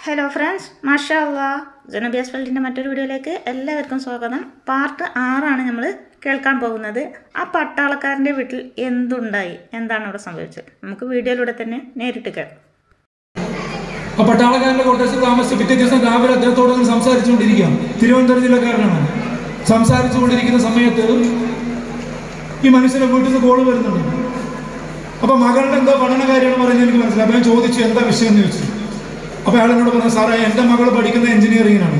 Hello friends, മാഷാ അല്ലാഹ്, ജനബിയാസ് വേൾഡിൻ്റെ മറ്റൊരു വീഡിയോയിലേക്ക് എല്ലാവർക്കും സ്വാഗതം. പാർട്ട് 6 നമ്മൾ കേൾക്കാൻ പോകുന്നത്. ആ പട്ടാളക്കാരൻ്റെ വീട്ടിൽ എന്തുണ്ടായി, എന്താണ് അവിടെ സംഭവിച്ചത്, നമുക്ക് വീഡിയോയിലൂടെ തന്നെ നേരിട്ട് കേൾക്കാം. ആ പട്ടാളക്കാരൻ്റെ കോട്ടേഴ്സിൽ താമസിച്ച് പിറ്റേ ദിവസം രാവിലെ അദ്ദേഹത്തോട് സംസാരിച്ചുകൊണ്ടിരിക്കുക. തിരുവനന്തപുരം ജില്ലക്കാരനാണ്. സംസാരിച്ചുകൊണ്ടിരിക്കുന്ന സമയത്ത് ഈ മനുഷ്യൻ്റെ വീട്ടിൽ നിന്ന് കോള് വരുന്നുണ്ട്. അപ്പോൾ മകളുടെ എന്തോ പഠനകാര്യമാണ് പറയുന്നത് എനിക്ക് മനസ്സിലായി. അപ്പോൾ ഞാൻ ചോദിച്ചു എന്താ വിഷയം എന്ന് ചോദിച്ചു. അപ്പോൾ അയാൾ എന്നോട് പറഞ്ഞു, സാറേ എൻ്റെ മകൾ പഠിക്കുന്ന എഞ്ചിനീയറിങ്ങിനാണ്,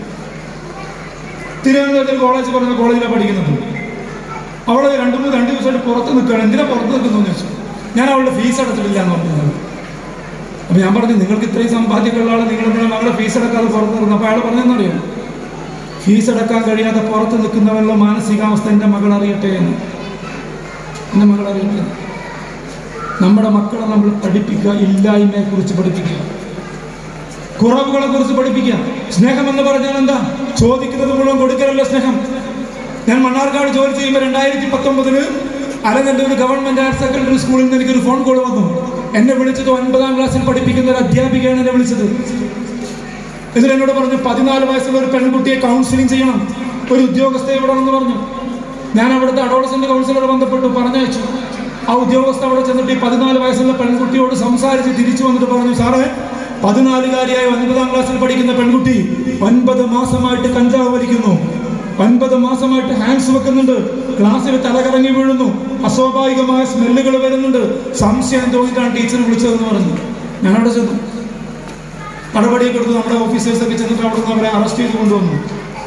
തിരുവനന്തപുരത്തിൽ കോളേജിലാണ് പഠിക്കുന്നത്. അവൾ രണ്ട് ദിവസമായിട്ട് പുറത്ത് നിൽക്കുകയാണ്. എന്തിനാ പുറത്ത് നിൽക്കുന്നു എന്ന് ചോദിച്ചു. ഞാൻ അവളുടെ ഫീസ് അടച്ചിട്ടില്ല എന്ന് പറഞ്ഞത്. അപ്പോൾ ഞാൻ പറഞ്ഞു, നിങ്ങൾക്ക് ഇത്രയും സമ്പാദ്യമൊക്കെയുള്ള ആൾ നിങ്ങൾ മകളെ ഫീസ് അടക്കാതെ പുറത്ത് നിൽക്കുന്നു. അപ്പോൾ അയാൾ പറഞ്ഞെന്നറിയാം, ഫീസ് അടക്കാൻ കഴിയാതെ പുറത്ത് നിൽക്കുന്നവരുടെ മാനസികാവസ്ഥ എൻ്റെ മകൾ അറിയട്ടെ എന്ന്. എൻ്റെ മകൾ അറിയട്ടെ. നമ്മുടെ മക്കളെ നമ്മൾ പഠിപ്പിക്കുക, ഇല്ലായ്മയെ കുറിച്ച് പഠിപ്പിക്കുക, കുറവുകളെ കുറിച്ച് പഠിപ്പിക്കുക. സ്നേഹം എന്ന് പറഞ്ഞാൽ എന്താ? ചോദിക്കുന്നത് മുഴുവൻ കൊടുക്കലല്ല സ്നേഹം. ഞാൻ മണ്ണാർക്കാട് ജോലി ചെയ്യുമ്പോൾ 2019 അലനല്ലൂർ ഗവൺമെന്റ് ഹയർ സെക്കൻഡറി സ്കൂളിൽ നിന്ന് എനിക്കൊരു ഫോൺ കോൾ വന്നു. എന്നെ വിളിച്ചത് 9ാം ക്ലാസ്സിൽ പഠിപ്പിക്കുന്ന ഒരു അധ്യാപികയാണ് എന്നെ വിളിച്ചത്. ഇതിൽ എന്നോട് പറഞ്ഞു, 14 വയസ്സുള്ള ഒരു പെൺകുട്ടിയെ കൗൺസിലിംഗ് ചെയ്യണം, ഒരു ഉദ്യോഗസ്ഥയെ വിടണമെന്ന് പറഞ്ഞു. ഞാൻ അവിടുത്തെ അഡോളസന്റ് കൗൺസിലറെ ബന്ധപ്പെട്ടു, പറഞ്ഞയച്ചു. ആ ഉദ്യോഗസ്ഥ അവിടെ ചെന്നിട്ട് ഈ 14 വയസ്സുള്ള പെൺകുട്ടിയോട് സംസാരിച്ച് തിരിച്ചു വന്നിട്ട് പറഞ്ഞു, സാറേ 14-കാരിയായ 9ാം ക്ലാസ്സിൽ പഠിക്കുന്ന പെൺകുട്ടി 9 മാസമായിട്ട് കഞ്ചാവ് വലിക്കുന്നു, 9 മാസമായിട്ട് ഹാൻഡ്സ് വെക്കുന്നുണ്ട്, ക്ലാസ്സിൽ തലകറങ്ങി വീഴുന്നു, അസ്വാഭാവികമായ സ്മെല്ലുകൾ വരുന്നുണ്ട്, സംശയം തോന്നിയിട്ടാണ് ടീച്ചർ വിളിച്ചതെന്ന് പറഞ്ഞു. ഞാനവിടെ ചെന്നു, നടപടിയൊക്കെ എടുത്തു. നമ്മുടെ ഓഫീസേഴ്സൊക്കെ ചെന്നിട്ട് അവിടെ നിന്ന് അവരെ അറസ്റ്റ് ചെയ്ത് കൊണ്ടുവന്നു.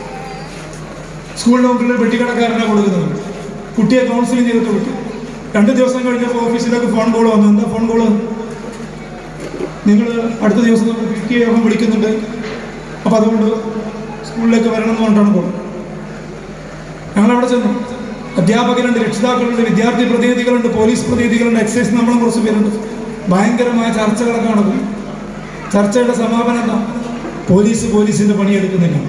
സ്കൂളിൻ്റെ മുമ്പിൽ വെട്ടിക്കടക്കാരനാണ് കൊടുക്കുന്നത്. കുട്ടിയെ കൗൺസിലിംഗ് ചെയ്തിട്ട് വിട്ടു. 2 ദിവസം കഴിഞ്ഞപ്പോൾ ഓഫീസിലേക്ക് ഫോൺ കോൾ വന്നു. എന്താ ഫോൺ കോള്? നിങ്ങൾ അടുത്ത ദിവസം നമ്മൾ PTA യോഗം വിളിക്കുന്നുണ്ട്, അപ്പോൾ അതുകൊണ്ട് സ്കൂളിലേക്ക് വരണം എന്ന് പറഞ്ഞിട്ടാണ് കോൾ. ഞങ്ങളവിടെ ചെന്നു. അധ്യാപകരുണ്ട്, രക്ഷിതാക്കളുണ്ട്, വിദ്യാർത്ഥി പ്രതിനിധികളുണ്ട്, പോലീസ് പ്രതിനിധികളുണ്ട്, എക്സൈസ് നമ്മളും കുറച്ച് പേരുണ്ട്. ഭയങ്കരമായ ചർച്ചകളൊക്കെ നടക്കും. ചർച്ചയുടെ സമാപനം എന്താ? പോലീസിൻ്റെ പണിയെടുക്കുന്നില്ല,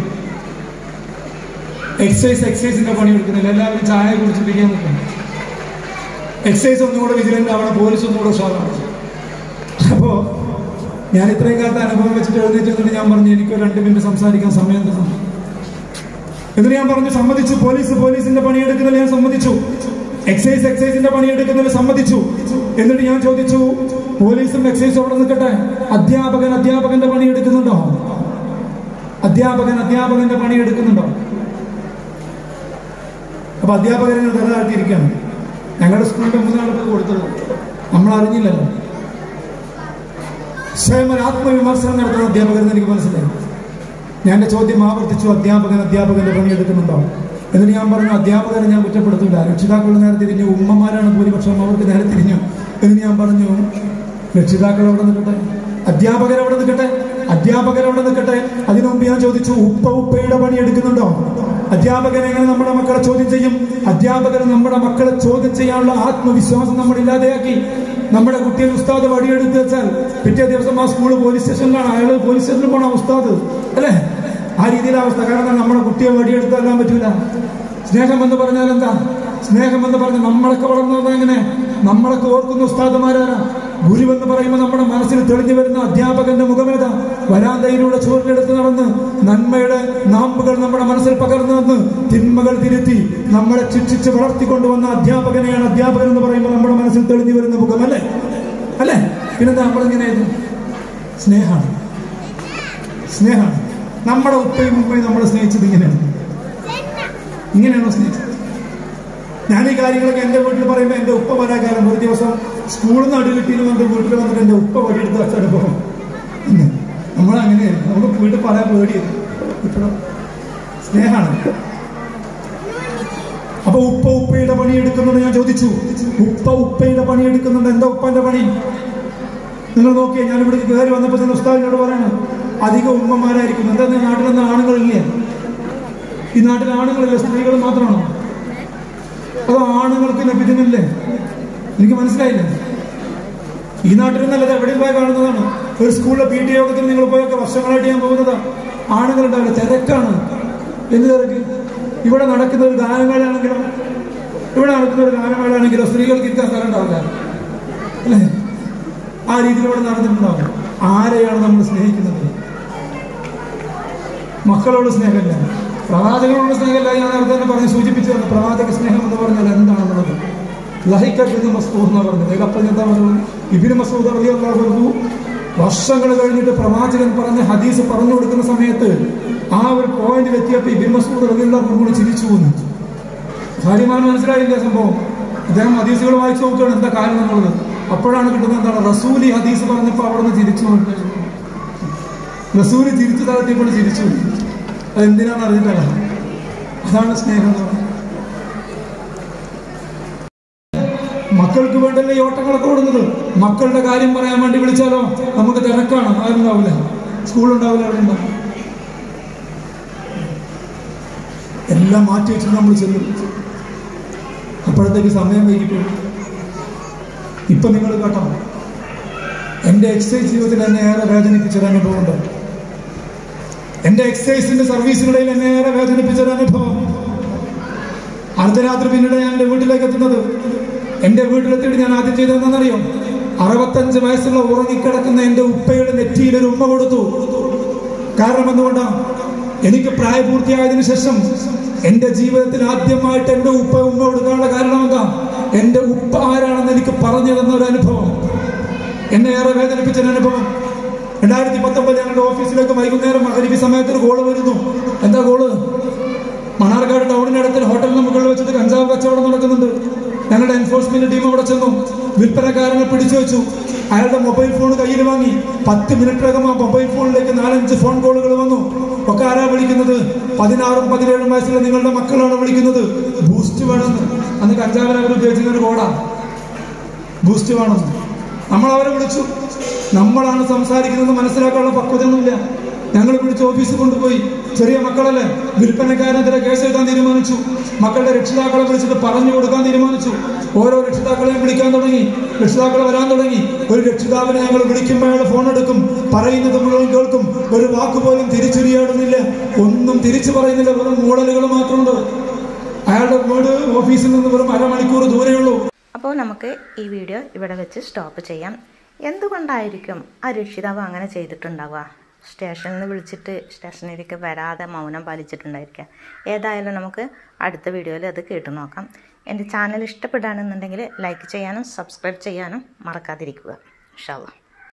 എക്സൈസിൻ്റെ പണിയെടുക്കുന്നില്ല, എല്ലാവരും ചായ കുടിച്ചിരിക്കാൻ നിൽക്കുന്നു. എക്സൈസ് ഒന്നുകൂടെ വിജിലൻ്റ് ആവണം, പോലീസ് ഒന്നുകൂടെ ഉഷാറാണ്. അപ്പോൾ ഞാൻ ഇത്രയും കാലത്ത് അനുഭവം വെച്ചിട്ട് എഴുന്നേറ്റ് ഞാൻ പറഞ്ഞു, എനിക്ക് 2 മിനിറ്റ് സംസാരിക്കാൻ സമയം തന്നു. എന്നിട്ട് ഞാൻ പറഞ്ഞു, സമ്മതിച്ചു. പോലീസിന്റെ പണിയെടുക്കുന്നതിൽ ഞാൻ സമ്മതിച്ചു, എക്സൈസിന്റെ പണിയെടുക്കുന്നതിൽ സമ്മതിച്ചു. എന്നിട്ട് ഞാൻ ചോദിച്ചു, പോലീസും എക്സൈസും അവിടെ നിൽക്കട്ടെ, അധ്യാപകന്റെ പണിയെടുക്കുന്നുണ്ടോ? അധ്യാപകന്റെ പണിയെടുക്കുന്നുണ്ടോ? അപ്പൊ അധ്യാപകരെ തല താഴ്ത്തിയിരിക്കുകയാണ്. ഞങ്ങളുടെ സ്കൂളിന്റെ 3 ആളുകൾ കൊടുത്തത് നമ്മൾ അറിഞ്ഞില്ലല്ലോ. സ്വയം ഒരു ആത്മവിമർശനം നടത്തുന്ന അധ്യാപകരെന്ന് എനിക്ക് മനസ്സിലായി. ഞാൻ എൻ്റെ ചോദ്യം ആവർത്തിച്ചു, അധ്യാപകന്റെ പണിയെടുക്കുന്നുണ്ടോ? എന്നിട്ട് ഞാൻ പറഞ്ഞു, അധ്യാപകരെ ഞാൻ കുറ്റപ്പെടുത്തില്ല, രക്ഷിതാക്കളുടെ നേരെ തിരിഞ്ഞു, ഉമ്മമാരാണ് ഭൂരിപക്ഷം, അവർക്ക് നേരെ തിരിഞ്ഞു. എന്നിട്ട് ഞാൻ പറഞ്ഞു, രക്ഷിതാക്കൾ അവിടെ നിൽക്കട്ടെ, അധ്യാപകരവിടെ നിൽക്കട്ടെ. അതിനു മുമ്പ് ഞാൻ ചോദിച്ചു, ഉപ്പയുടെ പണിയെടുക്കുന്നുണ്ടോ? അധ്യാപകൻ എങ്ങനെ നമ്മുടെ മക്കളെ ചോദ്യം ചെയ്യും? അധ്യാപകർ നമ്മുടെ മക്കളെ ചോദ്യം ചെയ്യാനുള്ള ആത്മവിശ്വാസം നമ്മൾ ഇല്ലാതെയാക്കി. നമ്മുടെ കുട്ടിയെ ഉസ്താദ് വടിയെടുത്ത് വെച്ചാൽ പിറ്റേ ദിവസം ആ സ്കൂള് പോലീസ് സ്റ്റേഷനിലാണ്, അയാൾ പോലീസ് സ്റ്റേഷനിൽ പോകണം ഉസ്താദ്, അല്ലേ? ആ രീതിയിലെ അവസ്ഥ. കാരണം നമ്മുടെ കുട്ടിയെ വടിയെടുത്താൻ പറ്റൂല. സ്നേഹം എന്ന് പറഞ്ഞാൽ എന്താ? സ്നേഹം എന്ന് പറഞ്ഞാൽ നമ്മളൊക്കെ വളർന്നത് എങ്ങനെ? നമ്മളൊക്കെ ഓർക്കുന്ന ഉസ്താദുമാരാണ്. ഗുരുവെന്ന് പറയുമ്പോൾ നമ്മുടെ മനസ്സിൽ തെളിഞ്ഞു വരുന്ന അധ്യാപകന്റെ മുഖമേത വരാന്തയിലൂടെ ചുവട്ടിലെടുത്ത് നടന്ന് നന്മയുടെ നാമ്പുകൾ നമ്മുടെ മനസ്സിൽ പകർന്നു വന്ന് തിന്മകൾ തിരുത്തി നമ്മളെ ശിക്ഷിച്ച് വളർത്തിക്കൊണ്ടുവന്ന അധ്യാപകനെയാണ് അധ്യാപകൻ എന്ന് പറയുമ്പോൾ നമ്മുടെ മനസ്സിൽ തെളിഞ്ഞു വരുന്ന മുഖം, അല്ലേ? പിന്നെന്താ നമ്മളിങ്ങനെ? സ്നേഹമാണ്. നമ്മുടെ ഉപ്പയും ഉമ്മയും നമ്മളെ സ്നേഹിച്ചത് ഇങ്ങനെയാണോ സ്നേഹിച്ചത്? ഞാൻ ഈ കാര്യങ്ങളൊക്കെ എൻ്റെ വീട്ടിൽ പറയുമ്പോൾ എൻ്റെ ഉപ്പ പറയാൻ കാലം, ഒരു ദിവസം സ്കൂളിൽ നിന്ന് അടി കിട്ടിയെന്ന് പറഞ്ഞിട്ട് വീട്ടിൽ വന്നിട്ട് എൻ്റെ ഉപ്പ വടിയെടുത്ത് വെച്ച അനുഭവം. നമ്മളങ്ങനെയായിരുന്നു, നമുക്ക് വീട്ടിൽ പറയാൻ പേടിയത്. ഇപ്പോഴും സ്നേഹമാണ്. അപ്പൊ ഉപ്പയുടെ പണിയെടുക്കുന്നുണ്ട്. ഞാൻ ചോദിച്ചു, ഉപ്പയുടെ പണിയെടുക്കുന്നുണ്ട്. എന്താ ഉപ്പന്റെ പണി? നിങ്ങൾ നോക്കിയേ, ഞാൻ ഇവിടെ കയറി വന്നപ്പോൾ തന്നെ ഉസ്താദിനോട് പറയണം, അധികം ഉമ്മമാരായിരിക്കും. എന്താ നാട്ടിലെന്താ ആണുങ്ങളില്ലേ? ഈ നാട്ടിൽ ആണുങ്ങളില്ല, സ്ത്രീകൾ മാത്രമാണോ? അതോ ആണുങ്ങൾക്ക് ലഭ്യതയില്ലേ? എനിക്ക് മനസ്സിലായില്ല. ഈ നാട്ടിൽ നല്ലത് എവിടെയും പോയി കാണുന്നതാണ്. ഒരു സ്കൂളിലെ PTA യോഗത്തിൽ നിങ്ങൾ പോയൊക്കെ വർഷങ്ങളായിട്ട് ഞാൻ പോകുന്നതാ. ആണുങ്ങളുണ്ടാവില്ല, തിരക്കാണ്. എന്ത് തിരക്ക്? ഇവിടെ നടക്കുന്ന ഒരു ഗാനമേളയാണെങ്കിലോ സ്ത്രീകൾക്ക് ഇരിക്കാൻ സ്ഥലം ഉണ്ടാവില്ല, അല്ലേ? ആ രീതിയിൽ ഇവിടെ നടന്നിട്ടുണ്ടാവും. ആരെയാണ് നമ്മൾ സ്നേഹിക്കുന്നത്? മക്കളോട് സ്നേഹമില്ല, പ്രവാചകനോട് സ്നേഹമില്ല. ഞാൻ നേരത്തെ തന്നെ പറഞ്ഞ് സൂചിപ്പിച്ചത് പ്രവാചക സ്നേഹം എന്ന് പറഞ്ഞാൽ എന്താണെന്നുള്ളത്. ലഹിക്കത്ത് മസ്ഊദ് എന്ന് പറഞ്ഞത് അപ്പം എന്താ പറയുന്നത്? ഇബ്നു മസ്ഊദ് റളിയല്ലാഹു അൻഹു വർഷങ്ങൾ കഴിഞ്ഞിട്ട് പ്രവാചകൻ പറഞ്ഞ ഹദീസ് പറഞ്ഞു കൊടുക്കുന്ന സമയത്ത് ആ ഒരു പോയിന്റിൽ എത്തിയപ്പോൾ ഇബ്നു മസ്ഊദ് റളിയല്ലാഹു അൻഹു ചിരിച്ചു പോകുന്നു. കാര്യമാണ് മനസ്സിലായില്ല സംഭവം. അദ്ദേഹം ഹദീസുകൾ വായിച്ചു നോക്കുകയാണ് എന്താ കാരണം എന്നുള്ളത്. അപ്പോഴാണ് കിട്ടുന്നത് എന്താണ്, റസൂലി ഹദീസ് പറഞ്ഞപ്പോൾ അവിടെ നിന്ന് ചിരിച്ചു. റസൂലി തിരിച്ചു താഴ്ത്തിയപ്പോൾ ചിരിച്ചു. അതെന്തിനാണ് അറിഞ്ഞിട്ടല്ല. അതാണ് സ്നേഹം എന്ന് പറയുന്നത്. മക്കൾക്ക് വേണ്ടല്ലേ ഈ ഓട്ടങ്ങളൊക്കെ ഓടുന്നത്. മക്കളുടെ കാര്യം പറയാൻ വേണ്ടി വിളിച്ചാലോ നമുക്ക് തിരക്കാണ്, ആരുണ്ടാവില്ല, സ്കൂളുണ്ടാവില്ല, അവിടെ ഉണ്ടാവില്ല. എല്ലാം മാറ്റി വെച്ചിട്ട് നമ്മൾ ചെല്ലും. അപ്പോഴത്തേക്ക് സമയം വൈകിപ്പോയി. ഇപ്പൊ നിങ്ങൾ കേട്ടോ, എൻ്റെ എക്സൈസ് ജീവിതത്തിൽ എന്നെ ഏറെ വേദനിപ്പിച്ചൊരു അനുഭവമുണ്ട്. എൻ്റെ എക്സൈസിന്റെ സർവീസിനിടയിൽ എന്നെ ഏറെ വേദനിപ്പിച്ചൊരു അനുഭവം. അർദ്ധരാത്രി പിന്നീട് ഞാൻ എൻ്റെ വീട്ടിലേക്ക് എത്തുന്നത്. എൻ്റെ വീട്ടിലെത്തിയിട്ട് ഞാൻ ആദ്യം ചെയ്തതെന്നറിയോ? 65 വയസ്സുള്ള ഉറങ്ങിക്കിടക്കുന്ന എൻ്റെ ഉപ്പയുടെ നെറ്റിയിൽ ഒരു ഉമ്മ കൊടുത്തു. കാരണം എന്തുകൊണ്ടാണ്? എനിക്ക് പ്രായപൂർത്തിയായതിനു ശേഷം എൻ്റെ ജീവിതത്തിൽ ആദ്യമായിട്ട് എൻ്റെ ഉപ്പ ഉമ്മ കൊടുക്കാനുള്ള കാരണം എന്താ? എൻ്റെ ഉപ്പ ആരാണെന്ന് എനിക്ക് പറഞ്ഞു തന്ന ഒരു അനുഭവം, എന്നെ ഏറെ വേദനിപ്പിച്ചൊരു അനുഭവം. 2019 ഞങ്ങളുടെ ഓഫീസിലേക്ക് വൈകുന്നേരം മഗ്‌രിബ് സമയത്ത് ഒരു കോള് വരുന്നു. എന്താ കോള്? മണ്ണാർക്കാട് ടൗണിനടുത്ത് ഹോട്ടലിന് മുകളിൽ വെച്ചിട്ട് കഞ്ചാവ് കച്ചവടം നടക്കുന്നുണ്ട്. ഞങ്ങളുടെ എൻഫോഴ്സ്മെന്റ് ടീം അവിടെ ചെന്നു. വിൽപ്പനക്കാരനെ പിടിച്ചു വെച്ചു. അയാളുടെ മൊബൈൽ ഫോൺ കയ്യിൽ വാങ്ങി. 10 മിനിറ്റിനകം ആ മൊബൈൽ ഫോണിലേക്ക് 4-5 ഫോൺ കോളുകൾ വന്നു. ഒക്കെ ആരാ വിളിക്കുന്നത്? 16ഉം 17ഉം വയസ്സുള്ള നിങ്ങളുടെ മക്കളാണ് വിളിക്കുന്നത്. ബൂസ്റ്റ് വേണമെന്ന്. അന്ന് കഞ്ചാവിന് അവർ ഉപയോഗിച്ചിരുന്ന ഒരു കോഡാ, ബൂസ്റ്റ് വേണമെന്ന്. നമ്മൾ അവരെ വിളിച്ചു. നമ്മളാണ് സംസാരിക്കുന്നത് മനസ്സിലാക്കാനുള്ള പക്വതയൊന്നുമില്ല. ഞങ്ങൾ വിളിച്ച് ഓഫീസിൽ കൊണ്ടുപോയി. ചെറിയ മക്കളല്ലേ, വിൽപ്പനക്കാരനെതിരെ കേസ് എഴുതാൻ തീരുമാനിച്ചു. മക്കളുടെ രക്ഷിതാക്കളെ വിളിച്ചിട്ട് പറഞ്ഞു കൊടുക്കാൻ തീരുമാനിച്ചു. ഓരോ രക്ഷിതാക്കളെയും വിളിക്കാൻ തുടങ്ങി. രക്ഷിതാക്കൾ വരാൻ തുടങ്ങി. ഒരു രക്ഷിതാവിനെ ഞങ്ങൾ വിളിക്കുമ്പോൾ അയാൾ ഫോൺ എടുക്കും, പറയുന്നത് മുഴുവൻ കേൾക്കും. ഒരു വാക്കുപോലും തിരിച്ചറിയാടുന്നില്ല, ഒന്നും തിരിച്ചു പറയുന്നില്ല, വെറും മൂടലുകൾ മാത്രമുണ്ട്. അയാളുടെ വീട് ഓഫീസിൽ നിന്ന് വെറും അരമണിക്കൂർ ദൂരെയുള്ളൂ. അപ്പോൾ നമുക്ക് ഈ വീഡിയോ ഇവിടെ വെച്ച് സ്റ്റോപ്പ് ചെയ്യാം. എന്തുകൊണ്ടായിരിക്കും ആ രക്ഷിതാവ് അങ്ങനെ ചെയ്തിട്ടുണ്ടാവുക? സ്റ്റേഷനിൽ നിന്ന് വിളിച്ചിട്ട് സ്റ്റേഷനിലേക്ക് വരാതെ മൗനം പാലിച്ചിട്ടുണ്ടായിരിക്കുക. ഏതായാലും നമുക്ക് അടുത്ത വീഡിയോയിൽ അത് കേട്ടു നോക്കാം. എൻ്റെ ചാനൽ ഇഷ്ടപ്പെടുകയാണെന്നുണ്ടെങ്കിൽ ലൈക്ക് ചെയ്യാനും സബ്സ്ക്രൈബ് ചെയ്യാനും മറക്കാതിരിക്കുക. ഇൻഷാ അല്ലാഹ്.